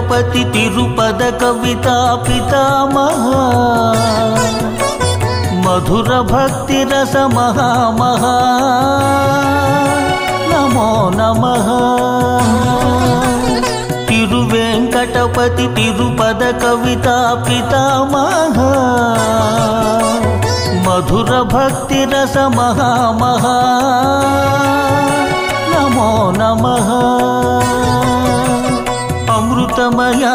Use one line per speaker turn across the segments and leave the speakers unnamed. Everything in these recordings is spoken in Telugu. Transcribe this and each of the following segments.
వెంకటపతి తిరుపద కవితా పితామహ మధుర భక్తి రస మహామహా నమో నమః తిరువెంకటపతి తిరుపద కవితా పితామహ మధుర భక్తి రస మహామహా నమో నమః అమృతమయ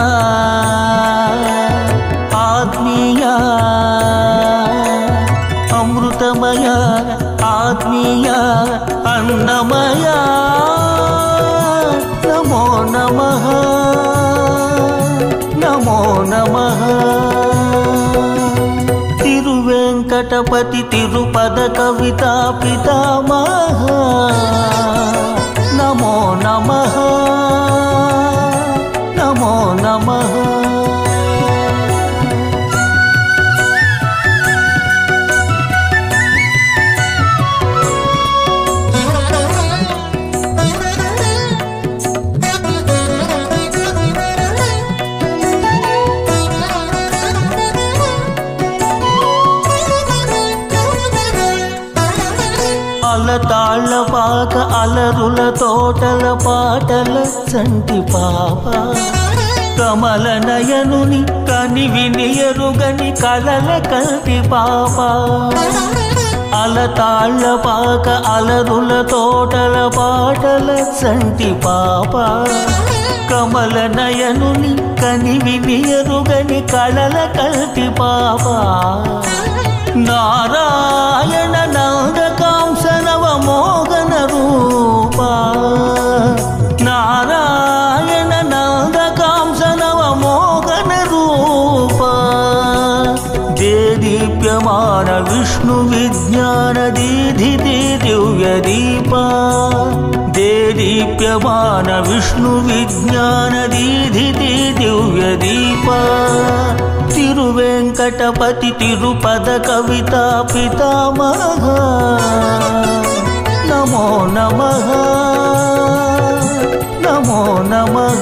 ఆత్మీయ అమృతమయ ఆత్మీయ అన్నమయ నమో నమః నమో నమః తిరువెంకటపతి తిరుపద కవితా పితామహ నమో నమః నమో నమః అలతాళ్ళ పాక అలరుల తోటల పాటల చంటి పాప కమల నయనుని కనివిని ఎరుగని కలల కంటి పాప అలతాళ్ళ పాక అలరుల తోటల పాటల చంటి పాప కమల నయనుని కనివిని ఎరుగని కలల కంటి పాప నారాయణ నందకాంస నవమోహన రూప నారాయణ నందకాంస నవమోహన రూప దేదీప్యమాన విష్ణు విజ్ఞాన దీధి దివ్య దీప దేదీప్యమాన విష్ణు విజ్ఞాన దీధి దివ్య దీప తిరువెంకటపతి తిరుపద కవితా పితామహ నమో నమః నమో నమః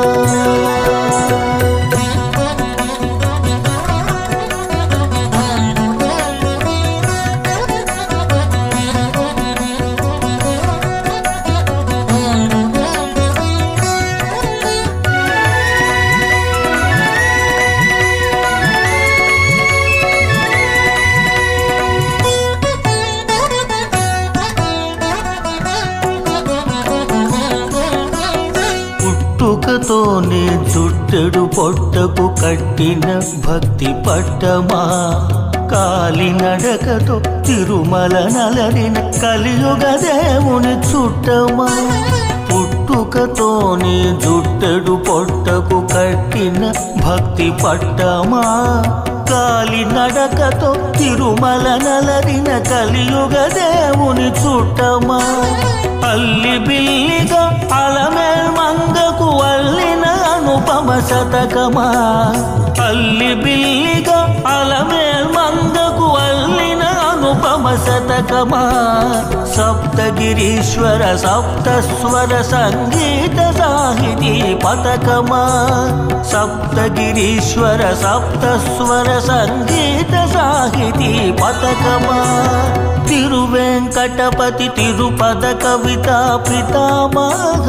పుట్టుకతోనే జుట్టెడు పొట్టకు కట్టిన భక్తి పట్టమా కాలినడకతో తిరుమల నలరిన కలియుగ దేవుని చుట్టమా పుట్టుకతోనే జుట్టెడు పొట్టకు కట్టిన భక్తి పట్టమా కాలినడకతో తిరుమల నలరిన కలియుగ దేవుని చుట్టమా అల్లి బిల్లిగా అలమేల్ మంగకు అల్లిన అనుపమ శతకమా అల్లి బిల్లిగా అలమేల్ మంగకు అల్లిన అనుపమ శతకమా సప్తగిరీశ్వర సప్తస్వర సంగీత సాహితీ పతకమా సప్తగిరీశ్వర సప్తస్వర సంగీత సాహితీ పతకమా తిరువెంకటపతి తిరుపద కవితా పితామహ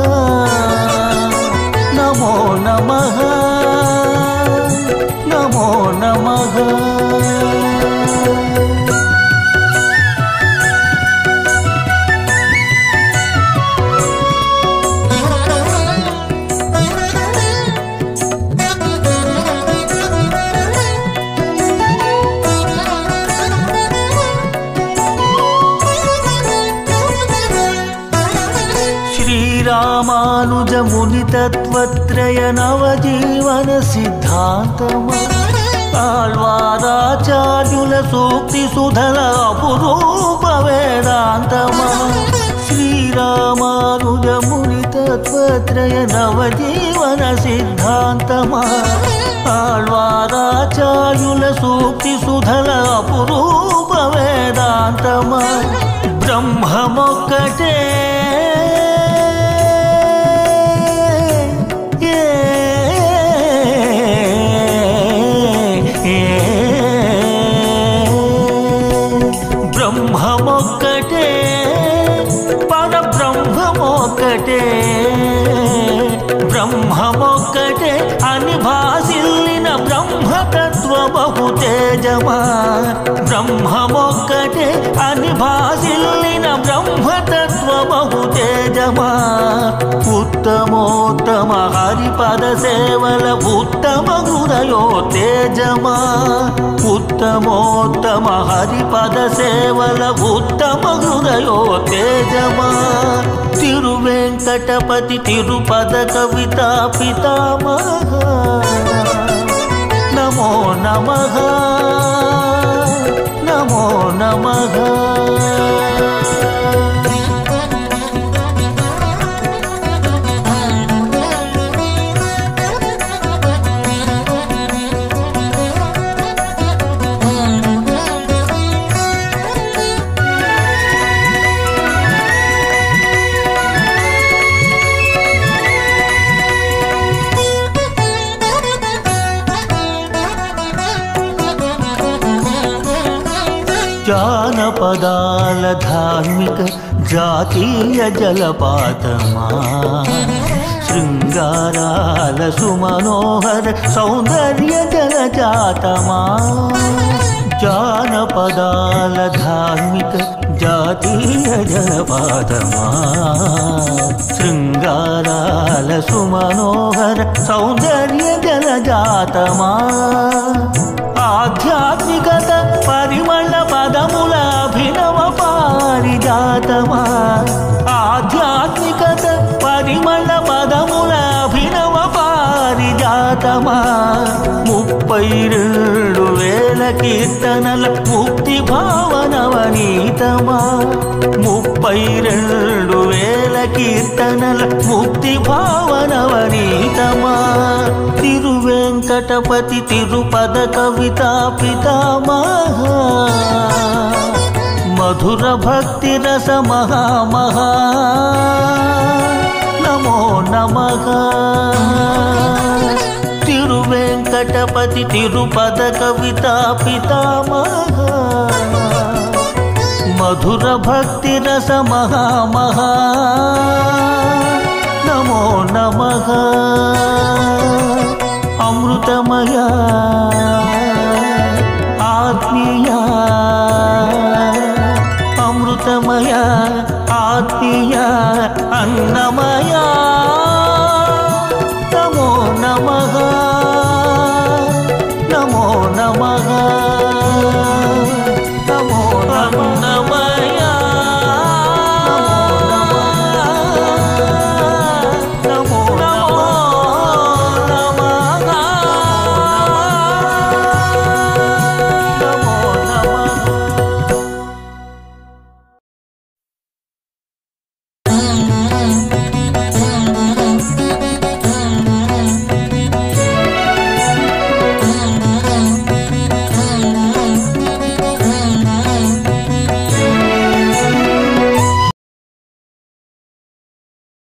నమో నమః నమో నమః రామానుజ ముని తత్వత్రయ నవజీవన సిద్ధాంతమా ఆళ్వారాచార్యుల సూక్తి సుధల అపురూప వేదాంతమా శ్రీరామానుజ ముని తత్వత్రయ నవజీవన సిద్ధాంతమా ఆళ్వారాచార్యుల సూక్తి సుధల అపురూప వేదాంతమా బ్రహ్మమొక్కటే బ్రహ్మమొక్కటే అని భాసిల్లిన బ్రహ్మతత్వ బహుతేజమా బ్రహ్మమొక్కటే అని భాసిల్లిన బ్రహ్మతత్వ బహుతేజమా ఉత్తమోత్తమ హరిపద సేవల ఉత్తమ హృదయోత్తేజమా ఉత్తమోత్తమ హరిపద సేవల ఉత్తమ హృదయోత్తేజమా తిరువెంకటపతి తిరుపద కవితా పితామహ నమో నమః నమో నమః జానపదాల ధార్మిక జాతీయ జలపాతమా శృంగారాల సుమనోహర సౌందర్య జలజాతమా జానపదాల ధార్మిక జాతీయ జలపాతమా శృంగారాల సుమనోహర సౌందర్య జలజాతమా ఆధ్యాత్మికత పరిమళ పదముల అభినవ పారిజాతమా ఆధ్యాత్మికత పరిమళ పదముల అభినవ పారిజాతమా 32,000 కీర్తనల ముక్తి భావనవనీతమా 32,000 కీర్తనల ముక్తి భావనవనీతమా తిరువెంకటపతి తిరుపద కవితా పితామహ మధుర భక్తి రస మహామహా నమో నమః తిరువెంకటపతి తిరుపద కవితా పితామహ మధుర భక్తి రస మహామహా నమో నమః అమృతమయ